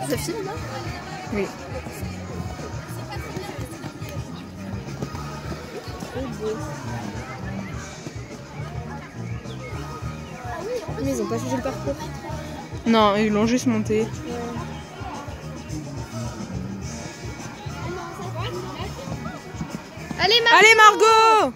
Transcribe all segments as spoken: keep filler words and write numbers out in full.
Ça filme là? Oui. Mais ils ont pas changé le parcours. Non, ils l'ont juste monté. Allez Margot! Allez Margot!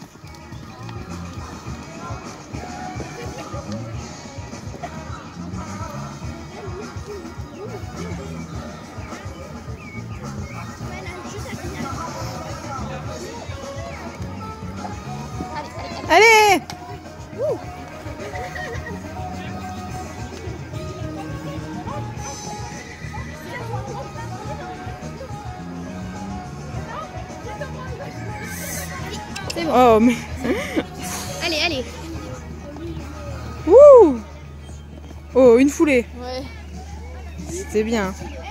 Allez! Ouh. C'est bon. Oh mais... Allez, allez. Ouh! Oh, une foulée. Ouais. C'était bien.